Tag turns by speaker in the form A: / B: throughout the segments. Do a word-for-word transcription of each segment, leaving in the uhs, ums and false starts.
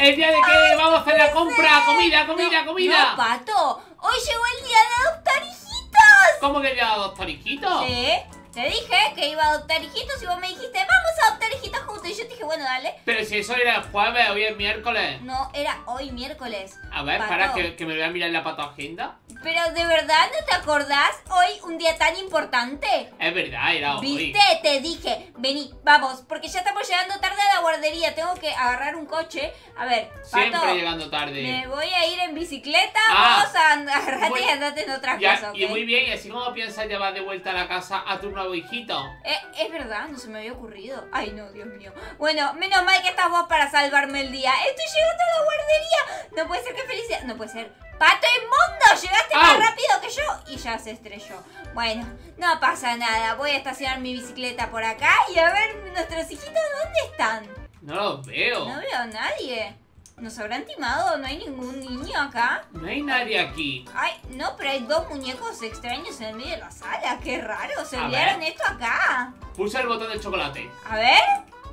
A: ¿El día de qué? Vamos a hacer la compra. Comida, comida,
B: no,
A: comida.
B: No, Pato. Hoy llegó el día de adoptar hijitos.
A: ¿Cómo que ya adoptar hijitos?
B: Sí. Te dije que iba a adoptar hijitos y vos me dijiste, vamos a adoptar hijitos juntos. Y yo te dije, bueno, dale.
A: Pero si eso era el jueves, hoy es miércoles.
B: No, era hoy miércoles.
A: A ver,
B: Pato.
A: para que, que me voy a mirar la pato agenda.
B: Pero de verdad, ¿no te acordás? Hoy un día tan importante.
A: Es verdad, era hoy.
B: ¿Viste? Te dije, vení, vamos, porque ya estamos llegando tarde a la guardería. Tengo que agarrar un coche. A ver, Pato,
A: Siempre llegando tarde.
B: me voy a ir en bicicleta.
A: Ah,
B: vamos a agarrarte
A: muy-
B: y andate en otras
A: Ya,
B: cosas, ¿ok?
A: y muy bien, y así como piensas llevar de vuelta a la casa a tu nuevo hijito.
B: Eh, es verdad, no se me había ocurrido. Ay, no, Dios mío. Bueno, menos mal que estás vos para salvarme el día. Estoy llegando a la guardería. No puede ser, que felicidad. No puede ser. ¡Pato inmundo! Llegaste más
A: ¡Au!
B: rápido que yo. Y ya se estrelló. Bueno, no pasa nada. Voy a estacionar mi bicicleta por acá y a ver nuestros hijitos dónde están.
A: No los veo.
B: No veo a nadie. ¿Nos habrán timado? ¿No hay ningún niño acá?
A: No hay nadie aquí.
B: Ay, no, pero hay dos muñecos extraños en el medio de la sala. Qué raro. Se
A: A
B: olvidaron
A: ver.
B: esto acá.
A: Pulsa el botón del chocolate.
B: A ver.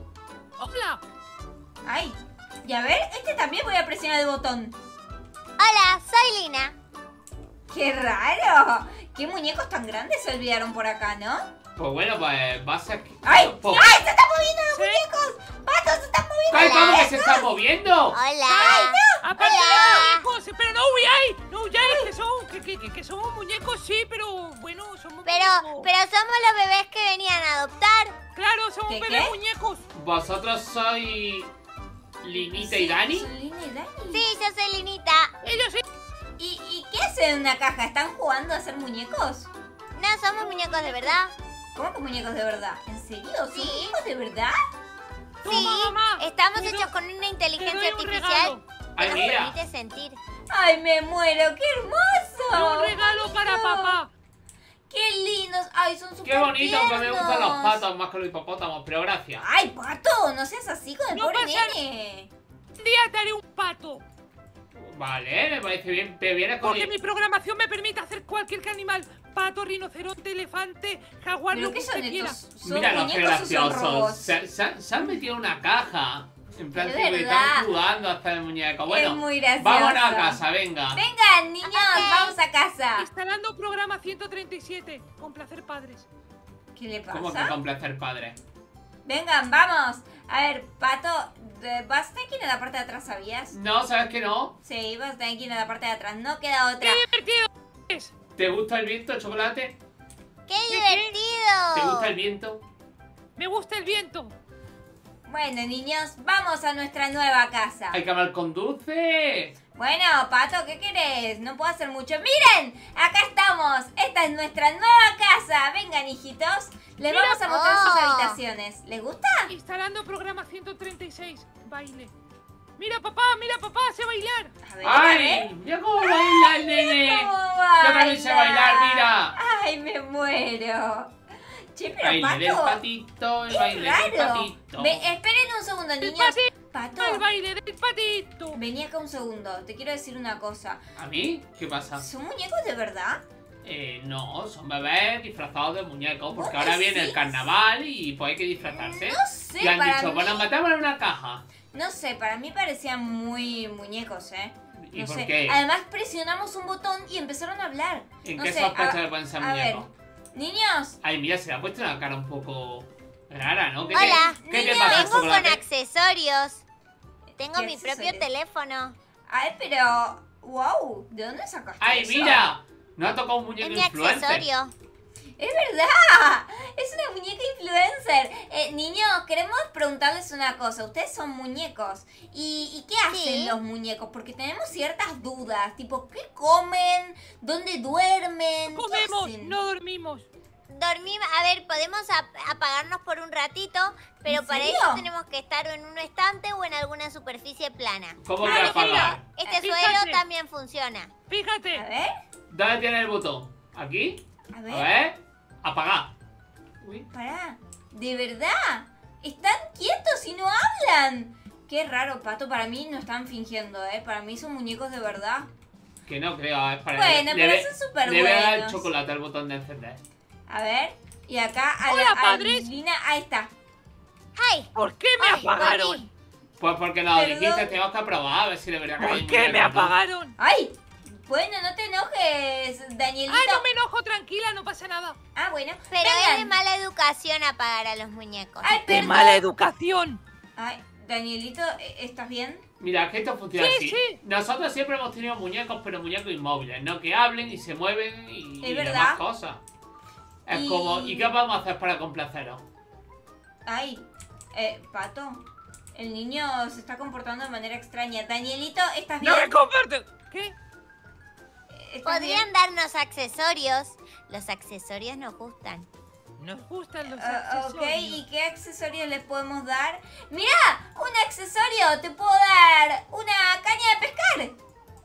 C: ¡Hola!
B: Ay, y a ver, este también voy a presionar el botón.
D: Hola, soy Lina.
B: ¡Qué raro! ¿Qué muñecos tan grandes se olvidaron por acá, no?
A: Pues bueno, pues vas a...
B: ¡Ay!
A: Pues-
B: ¡Ay! ¡Se están moviendo los
C: ¿Sí?
B: muñecos! ¡Pato, se están moviendo!
A: ¡Ay,
D: Hola.
A: cómo que se está moviendo!
D: Hola.
C: ¡Aparte
D: Hola.
C: de muñecos! ¡Pero no huyáis! ¡No huyáis! Que son, que, que, que, que somos muñecos, sí, pero bueno, somos
D: Pero,
C: muñecos.
D: pero somos los bebés que venían a adoptar.
C: Claro, somos
B: ¿Qué,
C: bebés
B: qué?
C: muñecos.
A: ¿Vosotros sois Linita y
B: Sí,
A: Dani?
B: son Lina y Dani.
D: Sí, yo soy Linita.
C: Ellos sí.
B: ¿Y, ¿Y qué hacen en una caja? ¿Están jugando a ser muñecos?
D: No, somos muñecos de verdad.
B: ¿Cómo que muñecos de verdad? ¿En serio? ¿Son
D: Sí.
B: muñecos de verdad?
C: Toma,
D: Sí,
C: mamá.
D: estamos
C: Te doy-
D: hechos con una
C: te
D: inteligencia
C: doy un
D: artificial
C: regalo.
A: Ay,
D: que nos
A: mira.
D: permite sentir.
B: ¡Ay, me muero! ¡Qué hermoso!
C: Un regalo para
B: Bonito.
C: papá.
B: ¡Qué lindos! ¡Ay, son súper
A: Qué bonito, aunque me
B: tiernos.
A: gustan los patos más que los hipopótamos, pero gracias.
B: ¡Ay, Pato! No seas así con el
C: No
B: pobre
C: pasa-
B: nene.
C: Un día te haré un pato.
A: Vale, me parece bien, pero vienes con...
C: Porque mi programación me permite hacer cualquier animal. Pato, rinoceronte, elefante, jaguar,
B: ¿Pero
C: lo que
B: qué son
C: usted quiera.
B: estos? ¿Son
A: Mira los que
B: muñecos o son
A: graciosos.
B: robots?
A: Se, se- se han metido en una caja. En plan,
B: Es
A: que
B: verdad.
A: están jugando hasta el muñeco. Bueno,
B: Es muy gracioso.
A: vámonos a casa, venga.
B: Vengan, niños,
D: Ok.
B: vamos a casa.
C: Instalando programa ciento treinta y siete. Complacer padres.
B: ¿Qué le
A: ¿Cómo que
B: pasa?
A: complacer padre?
B: Vengan, vamos. A ver, Pato, de- vas a tener que ir a la parte de atrás, ¿sabías?
A: No, ¿sabes que no?
B: Sí, vas a tener que ir a la parte de atrás. No queda otra.
C: ¡Qué divertido es!
A: ¿Te gusta el viento, chocolate?
D: ¡Qué divertido!
A: ¿Te gusta el viento?
C: Me gusta el viento.
B: Bueno, niños, vamos a nuestra nueva casa.
A: ¡Hay que hablar con Dulce!
B: Bueno, Pato, ¿qué querés? No puedo hacer mucho. ¡Miren! Acá estamos. Esta es nuestra nueva casa. Vengan, hijitos. Les
C: Mira.
B: vamos a mostrar sus
D: Oh.
B: habitaciones. ¿Les gusta?
C: Instalando programa ciento treinta y seis. Baile. Mira, papá, mira, papá, sé bailar.
B: A ver, a ver.
A: ¡Ay! ¡Mira cómo baila el nene!
B: ¿Cómo
A: Yo también sé bailar, mira.
B: Ay, me muero. Che, pero
A: Baile del
B: Pato,
A: patito, el
B: es
A: baile del
B: raro.
A: patito.
B: Ve, esperen un segundo,
C: El
B: niños.
C: patito,
B: Pato,
C: el baile del patito.
B: vení acá un segundo. Te quiero decir una cosa.
A: ¿A mí? ¿Qué pasa?
B: ¿Son muñecos de verdad?
A: Eh, no, son bebés disfrazados de muñecos, porque
B: ¿Vos
A: ahora viene el
B: decís?
A: carnaval y pues hay que disfrazarse.
B: No sé,
A: Y han
B: para
A: dicho,
B: mí...
A: bueno, metamos en una caja.
B: No sé, para mí parecían muy muñecos, ¿eh?
A: ¿Y
B: No
A: por
B: sé.
A: qué?
B: Además presionamos un botón y empezaron a hablar.
A: ¿En
B: no
A: qué
B: sé,
A: sospecha
B: a-
A: que pueden ser
B: a ver,
A: muñecos?
B: niños,
A: Ay, mira, se le ha puesto una cara un poco rara, ¿no? ¿Qué
D: Hola.
A: te, ¿qué te
B: Niña,
A: pasa,
D: Vengo con
A: chocolate?
D: accesorios. Tengo
B: ¿Qué
D: mi propio
B: accesorios?
D: teléfono.
B: ay, pero... ¡Wow! ¿De dónde sacaste
A: ¡Ay,
B: eso?
A: mira! No ha tocado un
D: Es
A: muñeco
D: mi
A: influencer.
D: accesorio.
B: ¡Es verdad! ¡Es una muñeca influencer! Eh, niños, queremos preguntarles una cosa. Ustedes son muñecos. ¿Y, y qué hacen
D: Sí.
B: los muñecos? Porque tenemos ciertas dudas. Tipo, ¿qué comen? ¿Dónde duermen? ¿Qué
C: Comemos,
B: hacen?
C: no dormimos.
D: Dormimos, a ver, podemos ap- apagarnos por un ratito, pero
B: ¿En
D: para
B: serio?
D: eso tenemos que estar en un estante o en alguna superficie plana.
A: ¿Cómo
C: Ah,
A: te va a
C: no quería.
A: apagar?
D: Este
C: Fíjate.
D: suelo también funciona.
B: A
C: Fíjate.
B: ver,
A: ¿Dónde tiene el botón? ¿Aquí?
B: a
A: A
B: ver.
A: ver. Apagar. Uy.
B: Pará. ¿De verdad? Están quietos y no hablan. Qué raro, Pato. Para mí no están fingiendo, ¿eh? Para mí son muñecos de verdad.
A: Que no creo, es para...
B: Bueno,
A: le
B: pero
A: ve-
B: son súper
A: Le voy a dar el
B: buenos.
A: chocolate al botón de encender.
B: A ver. Y acá a
C: Hola,
B: la a
C: padres.
B: Lina. Ahí está.
D: ¡Ay!
C: ¿Por qué me
D: Ay,
C: apagaron?
D: volví.
A: Pues porque nos
B: Perdón.
A: dijiste, tenemos que probar a ver si de verdad que hay
C: ¿Por qué me
A: muñecos, ¿no?
C: apagaron?
B: Ay, bueno, no te enojes, Danielito.
C: Ah, no me enojo, tranquila, no pasa nada.
B: Ah, bueno.
D: Pero
B: vengan.
D: es de mala educación apagar a los muñecos.
B: Ay,
C: ¡Qué
B: perdón.
C: mala educación!
B: Ay, Danielito, ¿estás bien?
A: Mira, que esto funciona
C: Sí,
A: así.
C: sí.
A: Nosotros siempre hemos tenido muñecos, pero muñecos inmóviles, no que hablen y se mueven y,
B: Es
A: y
B: verdad.
A: demás cosas. Es
B: Y-
A: como, ¿y qué vamos a hacer para complaceros?
B: Ay, eh, Pato, el niño se está comportando de manera extraña. Danielito, ¿estás bien?
C: ¡No me conviertes! ¿Qué?
B: ¿Estás bien?
D: Podrían darnos accesorios. Los accesorios nos gustan.
C: Nos gustan los
B: Ah,
C: accesorios.
B: ok, ¿y qué accesorios le podemos dar? ¡Mira! ¡Un accesorio! ¡Te puedo dar una caña de pescar!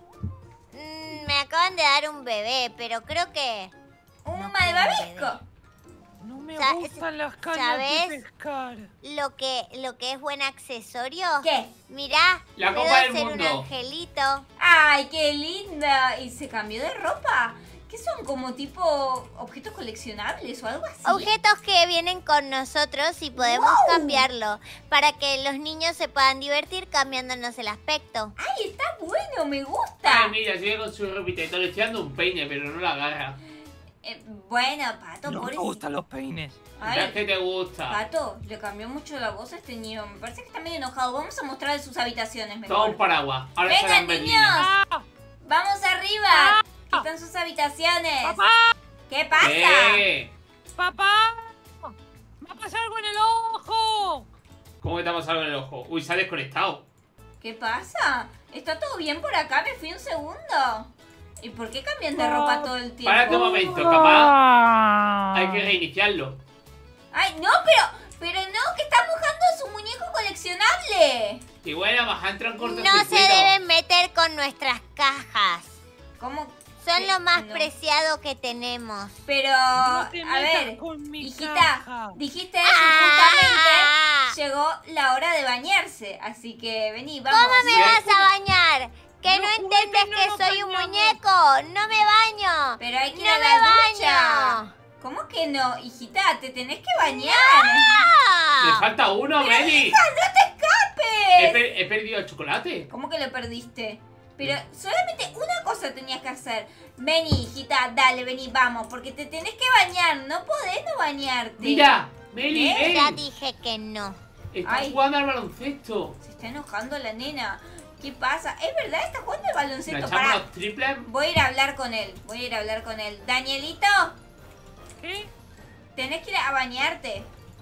D: Mm, me acaban de dar un bebé, pero creo que...
B: ¡Un
D: No
B: malvavisco!
C: No me
D: Sa-
C: gustan las cañas
D: ¿sabes?
C: de pescar.
D: Lo que, lo que es buen accesorio...
B: ¿Qué?
D: Mirá,
A: La
D: puedo
A: Copa del
D: hacer un
A: Mundo.
D: angelito.
B: ¡Ay, qué linda! ¿Y se cambió de ropa? ¿Qué son? ¿Como tipo objetos coleccionables o algo así?
D: Objetos que vienen con nosotros y podemos
B: ¡Wow!
D: cambiarlo para que los niños se puedan divertir cambiándonos el aspecto.
B: ¡Ay, está bueno! ¡Me gusta!
A: Ay, mira, sigue con su ropita y todo, le estoy dando un peine, pero no la agarra.
B: Eh, bueno, Pato,
C: No me
B: pobrecito.
C: gustan los peines.
B: Ay,
A: Ya que te gusta.
B: Pato, le cambió mucho la voz a este niño. Me parece que está medio enojado. Vamos a mostrarle sus habitaciones mejor.
A: Toma un paraguas. Ahora
B: Venga,
A: serán
B: niños.
A: berlinas.
C: ¡Ah!
B: ¡Vamos arriba! Aquí están sus habitaciones.
C: ¡Papá!
B: ¿Qué pasa?
A: ¿Qué?
C: ¡Papá! ¡Me ha pasado algo en el ojo!
A: ¿Cómo que te ha pasado en el ojo? Uy, se ha desconectado.
B: ¿Qué pasa? ¿Está todo bien por acá? Me fui un segundo. ¿Y por qué cambian de ropa todo el tiempo?
A: Párate un momento, papá.
C: Ah.
A: Hay que reiniciarlo.
B: Ay, no, pero... Pero no, que está mojando su muñeco coleccionable.
A: Y bueno, vas a entrar en
D: No
A: cortocircuito.
D: se deben meter con nuestras cajas.
B: ¿Cómo?
D: Son
B: ¿Qué?
D: lo más
B: No.
D: preciado que tenemos.
B: Pero...
C: No te
B: a
C: metas
B: ver,
C: con mi
B: hijita,
C: caja.
B: dijiste eso
D: Ah.
B: justamente. Llegó la hora de bañarse. Así que vení, vamos.
D: ¿Cómo me
A: Sí.
D: vas a bañar? Que no,
C: No,
D: entiendes
C: juguete, no
D: que
C: nos
D: soy un
C: bañamos.
D: muñeco. No me baño.
B: Pero hay que ir
D: No
B: a
D: me
B: la ducha.
D: baño.
B: ¿Cómo que no? Hijita, te tenés que bañar.
A: Le
D: ¡Ah!
A: falta uno, Meli.
B: ¡Hija, no te
A: He,
B: escapes!
A: per- he perdido el chocolate.
B: ¿Cómo que lo perdiste? Pero solamente una cosa tenías que hacer. Vení, hijita, dale, vení, vamos. Porque te tenés que bañar. No podés no bañarte.
A: Mira, Meli,
B: ¿Eh?
A: ven.
D: Ya dije que no.
A: Estás
B: Ay.
A: jugando al baloncesto.
B: Se está enojando la nena. ¿Qué pasa? ¿Es verdad? ¿Está jugando al
A: ¿Nos
B: baloncesto?
A: echamos
B: Pará.
A: los triples?
B: Voy a ir a hablar con él. Voy a ir a hablar con él. Danielito,
C: ¿Qué?
B: tenés que ir a bañarte.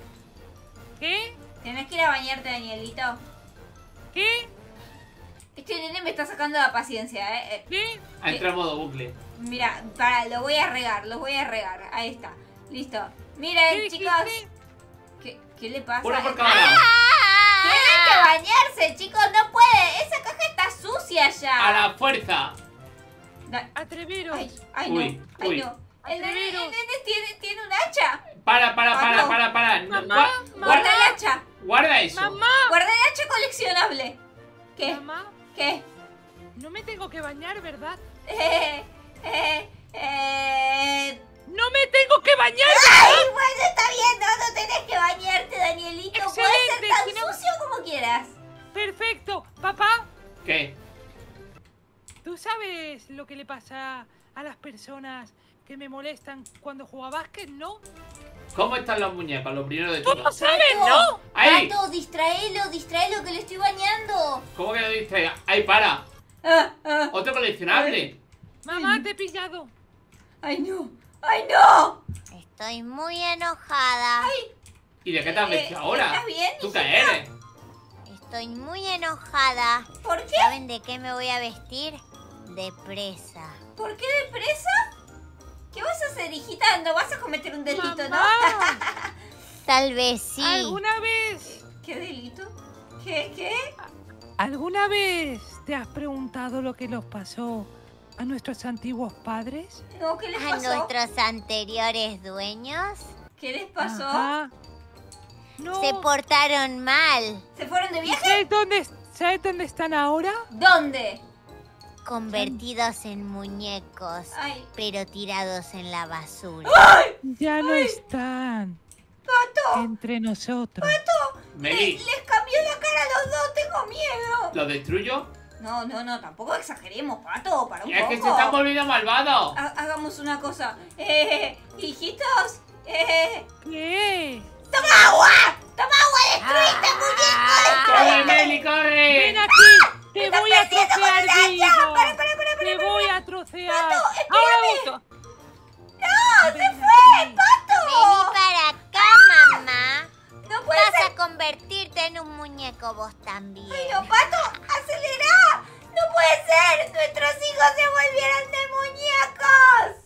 C: ¿Qué?
B: Tenés que ir a bañarte, Danielito.
C: ¿Qué?
B: Este nene me está sacando la paciencia, eh. eh.
C: ¿Qué?
A: Ha entrado en modo bucle.
B: Mira, para, lo voy a regar, lo voy a regar. Ahí está. Listo. Miren,
C: ¿Qué
B: chicos.
C: dijiste?
B: ¿Qué, qué le pasa?
A: Uno por
B: Eh,
A: cada lado.
B: Tienen que bañarse, chicos, no puede. Esa caja está sucia ya.
A: A la fuerza.
B: Da-
C: Atreveros.
B: Ay, ay,
A: Uy,
B: no. Ay,
A: uy.
B: no. El nene, el
C: Atreveros.
B: nene tiene, tiene un hacha.
A: Para, para, para,
B: Pato.
A: para, para. No,
C: Mamá,
A: gua-
C: mamá.
B: Guarda
A: guarda,
B: el hacha.
A: guarda eso.
C: ¡Mamá!
B: Guarda el hacha coleccionable. ¿Qué?
C: Mamá,
B: ¿Qué?
C: no me tengo que bañar, ¿verdad?
B: Eh, eh, eh...
C: ¡No me tengo que bañar!
B: Ay, bueno, está bien, no, no tenés que bañarte, Danielito. Puedes ser
C: Excelente,
B: tan
C: si no-
B: sucio como quieras.
C: Perfecto. Papá,
A: ¿Qué?
C: ¿tú sabes lo que le pasa a las personas que me molestan cuando juego a básquet, no?
A: ¿Cómo están los muñecos? Lo primero de
C: ¿Tú
A: todo.
C: no sabes, no?
A: ¡Ahí!
B: Pato, distraelo, distraelo que le estoy bañando.
A: ¿Cómo que lo distraiga? ¡Ahí, para!
B: Ah, ah.
A: ¡Otro coleccionable!
C: Mamá, te he pillado.
B: Ay, no. Ay, no.
D: Estoy muy enojada.
A: ¿Y de qué te has
B: Eh,
A: vestido ahora?
B: ¿estás bien,
A: ¿Tú qué
B: hijita?
A: eres?
D: Estoy muy enojada.
B: ¿Por qué?
D: ¿Saben de qué me voy a vestir? De presa.
B: ¿Por qué de presa? ¿Qué vas a hacer, hijita? No vas a cometer un delito, ¿no?
C: Mamá,
D: Tal vez sí.
C: ¿alguna vez,
B: ¿Qué delito? ¿Qué? ¿Qué?
C: alguna vez te has preguntado lo que nos pasó a nuestros antiguos padres?
B: No, ¿qué les
D: A
B: pasó?
D: nuestros anteriores dueños
B: ¿Qué les pasó?
C: Ajá. No.
D: se portaron mal,
B: ¿Se fueron de
C: ¿Y
B: viaje?
C: ¿Sabes dónde, ¿Sabes dónde están ahora?
B: ¿Dónde?
D: convertidos en muñecos,
B: Ay,
D: pero tirados en la basura.
C: Ya no están
B: Pato,
C: entre nosotros.
B: Pato,
A: Meli,
B: Les, les cambió la cara a los dos, tengo miedo.
A: ¿lo destruyo?
B: No, no, no, tampoco exageremos, Pato, para un
A: Es
B: poco.
A: que se están volviendo malvados.
B: Ha- hagamos una cosa. Eh, hijitos, eh...
C: ¿Qué?
B: ¡Toma agua! ¡Toma agua! ¡Destruiste, muñeco!
A: ¡Corre,
B: ¡Destruiste!
A: Meli,
C: ¡Ven
A: corre!
C: aquí! ¡Te
B: ¡Estás
C: voy a
B: perdiendo con
C: trocear
B: el hacha!
C: vivo!
B: ¡Para, para, para, para!
C: ¡Te
B: para,
C: voy
B: para!
C: a trocear!
B: Pato,
C: ¡Ahora
B: espérame.
C: gusto!
B: ¡No! ¡Se
C: Ven
B: fue!
C: aquí.
B: ¡Pato!
D: Vení para acá, mamá.
B: ¡No puede
D: Vas
B: ser!
D: a convertirte en un muñeco vos también.
B: ¡Ay, no, Pato! ¡Acelera! ¡No puede ser! ¡Nuestros hijos se volvieron de muñecos!